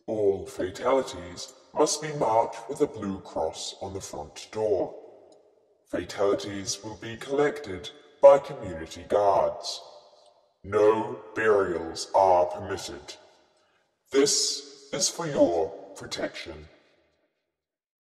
All fatalities must be marked with a blue cross on the front door. Fatalities will be collected by community guards. No burials are permitted. This is for your protection.